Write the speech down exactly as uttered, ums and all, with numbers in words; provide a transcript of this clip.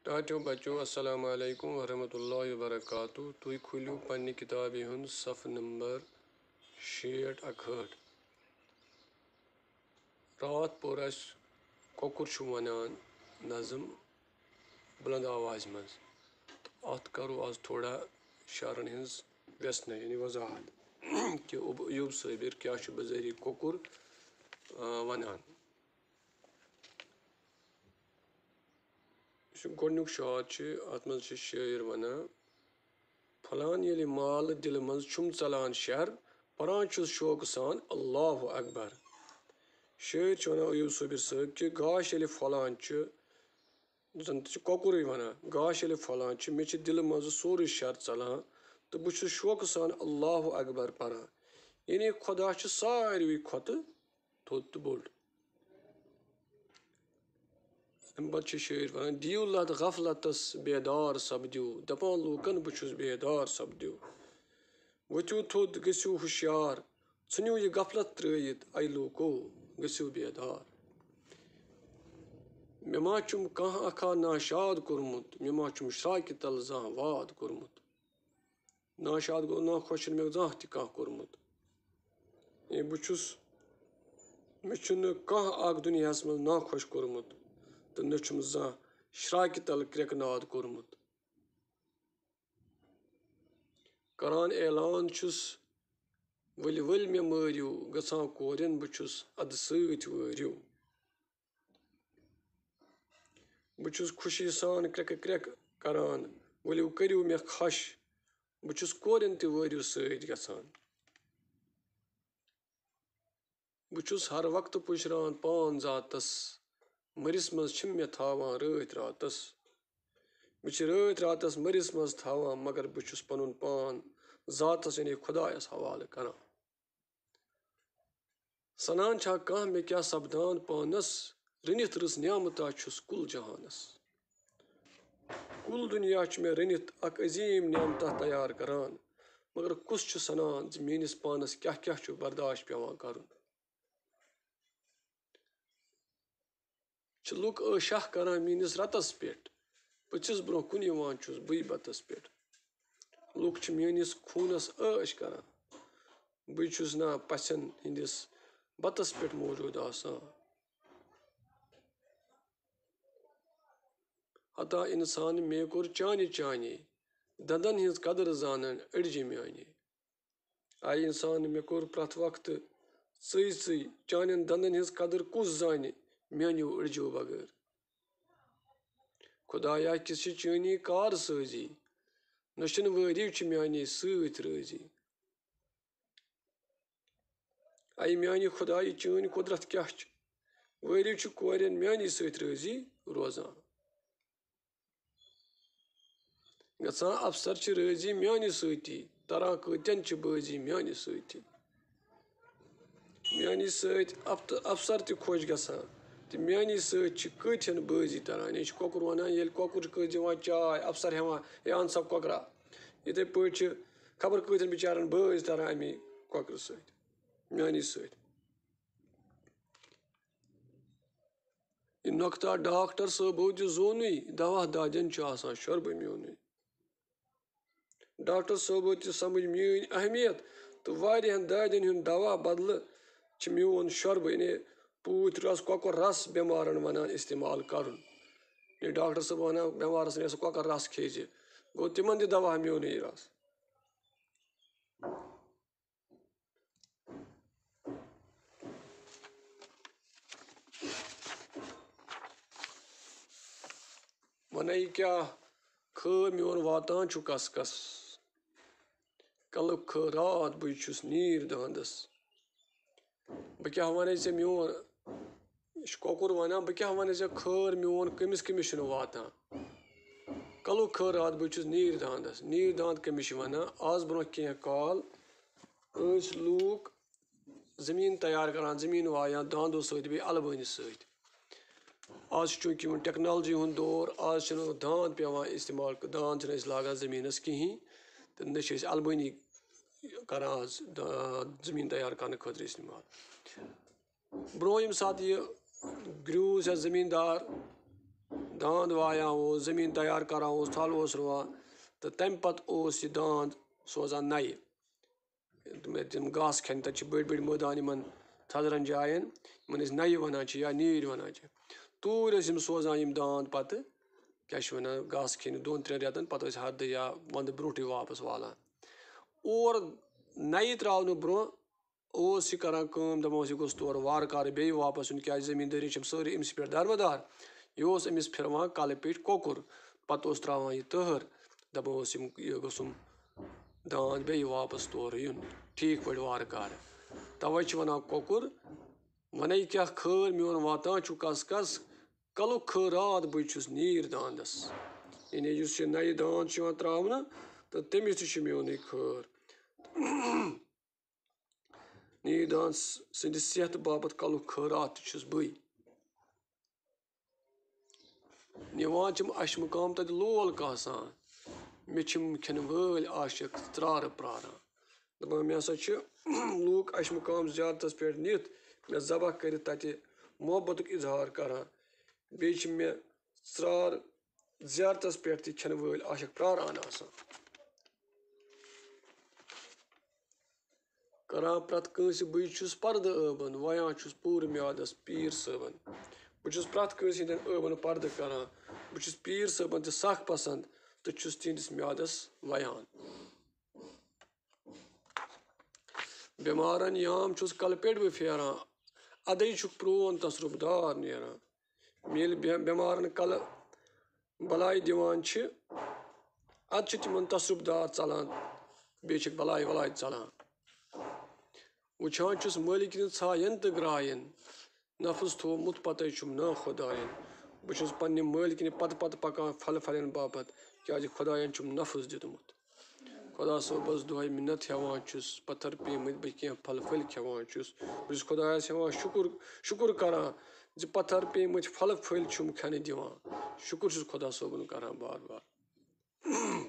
टाटो बच्चों अस्सलामु अलैकुम वरहमतुल्लाहि वबरकातुहू तुई खुलियो पन्नी किताबी हुंद सफ नंबर शेठ अखहठ रात पोर अस कोकुर छु वनान नज़म बुलंद आवाज मज अत करो आज थोड़ा शारन हिंस व्यसन यानी वजाहत कि अयूब साबिर क्या बजरी कोकुर वनान गोडनुक शार अत मज शायर वना फलान ये माल दिल मज छुम चलान शहर परान छुस शौक सान अल्लाह अकबर शायर वन अयूब साबिर साहब कि गाश ये फलान जन कोकुर वना गाश ये फलान मे दिल मज सोरे शहर चलान तो बहुत शौक सान अल्लाह अकबर परान यानी खुदा सारवी खत थोद तो बोड़ अम पे शायर वन दियो लत गफलतस बेदार सपदो दपान लूकन बहुत बेदार सपदो वथो थोद गो हुशियार षुनो यह गफलत त्रयित आई लूको गो बेदार मे मा चुम कह अखा नाशाद कोरमुत मे मा चुम श्राक तल जह वाद कोरमुत नाशाद गो ना खुश मे जह तह कह कोरमुत बहुस मे कह अख दुनियास मज ना खुश कोरमुत तो न छुम जह श्राक तल क्रक नाद कोरमुत करान ऐलान छुस वल वल मे मारियो गसान कोरन बहुस अद सत वारियो बहुस खुशी सान क्रक क्रक करान वलियो करियो मे खश बहुस कोरन ते वारियो सत गसान बहुस हर वक्त पुशरान पान जातस मरिस मज मे थावान रात रातस मे रात रातस मरिस मज थावान मगर बहुस पनुन पान जातस यानी खुदायस हवाल करान सनान छा कह मे क्या सपदान पानस रनित रस न्यामता छुस कुल जहानस कुल दुनिया मे रनित अक अजीम न्यामता तैयार करान मगर कुस छु सनान मेनिस पानस क्या क्या छु बर्दाश्त पेवान करन लुक शाह करान मेनिस रतस पे पचिस ब्रो कुन छुस बी बतस पे लुक मेनिस खूनस ऐश करान बहुस ना पसन हिंदिस बतस पे मौजूद आसान हता इंसान मे कोर चाने चाने दंदन हिंस कदर जानन अड़जे माने आई इंसान मे कोर प्रथ वक्त सी सी चानन दंदन हिंस कदर कुस जाने मानो अड़जो बगैर खुदाया किस चानी कार साजी नशन वारियो माने सत राजी आई माने खुदाई चान कुदरत क्या वारियो कोरन मानी सत राजी रोजान गसान अफसर राजी माने सती तरान कतन बाजी माने सती मानी सत अफसर त खुश गसान तो मानी सत कतन बाजी तरान ये कोकुर वनान ये कोकुर दिवान चाय अफसर हेवान ये अन सा कोकरा इथे पे खबर कतन बिचारन बाज तरान अमे कोकर सत मानी सत नक्ता डॉक्टर सबो दोन दवा दादन शरब मोन डॉक्टर सबो त समझ मीन अहमियत तो वारियान दादन हुंद दवा बदल मोन शरब यानी पूत रस कोकर रस बेमारन वनान इस्तेमाल करन डॉक्टर सब वनान बेमारस कोकर रस खेज गो तिमन त दवा मोन रस वन क्या खर मोन वातान छु कस कस कल खरात बहुस नीर दांदस बह क्या वन ऐ मोन कोकुर वनान बह क्या वन ऐ खर मोन कमिस कमिस वातान कलो खरात बहुस नीर दांदस नीर दांद कमिस वनान आज ब्रो कह काल लूक जमीन तैयार करान जमीन वायान दांदो सत बे अलबनि सत आज चूंकि टेक्नोलॉजी हुंद दौर आज दांद पेवान इस्तेमाल दांद लागान जमीनस कहीं तो न अलबनी करान आज जमीन तैयार करने खतर इस्तेमाल ब्रो यम सात यह ग्रूज जमींदार दांद वायान ओस ज़मीन तैयार करान ओस थल ओस रुवान तो तमि पत्त ओस यह दांद सोजान नये तम घास खेन तक बड़ बड़ मैदान यमन थजरन जायन यमन अस नये वनान या नीर वनान तूर यम सोजान यम दांद पत्त क्या वनान घास खेन दोन त्रेन रेतन पत्त हरद या वंद ब्रोट वापस वालान और नये त्रावन ब्रो ओस यह करान काम दपान यह गोस तौर वार कार बे वापस यून क्या जमींदारी सारी अमिस पे दरमदार यह अमिस फिरवान कल पे कोकुर पत्त ओस त्रावान यह तहर दपान यह गोसुम दांद बे वापस तौर यून ठीक पे वार कार तवे वनान कोकुर वने क्या खर मोन वातान कस कस कलुक खर रात बज नीर दांदस यानी यह नये दांद त्रावन तो तमिस तह मोन खर नीर दांद सदिस सेहत बापत कलुक खर रात तह बई निवान चम अश मुकाम तत लोल कहसान मे खेन वल आशिक त्रार प्रारान दपान मे हसा लूक अश मुकाम ज़्यारतस पे नित मे ज़बह कर तत मोहब्बत इजहार करान बे मे त्रार ज़्यारतस पे तह खेन वल आशिक प्रारान आसान करान प्रत कंस बस पर्द अबन वयान पूर म्यादस पीर सबन बस प्रत कंस हिंदन अबन पर्द करान बस पीर सबन तह सख पसंद तो तिहंदिस म्यादस वयान बेमारन याम कल पे बह फेरान अदे प्रोन तसरुफदार नेरान मेल बेमारन कल बलाई दिवान अद तिमन तसरुफदार चलान बे बलाई वलाई चलान वुचान मालिक छायन तो ग्रायन नफस थो मुत पते ना खुदायन बस पन्ने मालिक पत पत पकान फल फलन बापत क्या खुदायन नफस दितमुत खुदा सोबस दुहै मिन्नत हेवान पत्थर पेमत बह कह फल फल खेवान बस खुदायस हेवान शुक्र शुक्र करान ज पत्थर पेमत फल फल खेने दिवान शुक्र खुदा सोबन करान बार बार